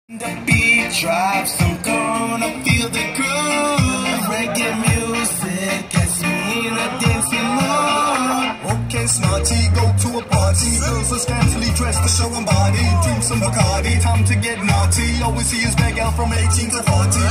The beat drops, I'm gonna feel the groove. Reggae music gets me in a dancing mood. Okay, smarty, go to a party. Girls are scantily dressed to show them body. Drink some Bacardi, time to get naughty. Always see us back out from 18 to 40.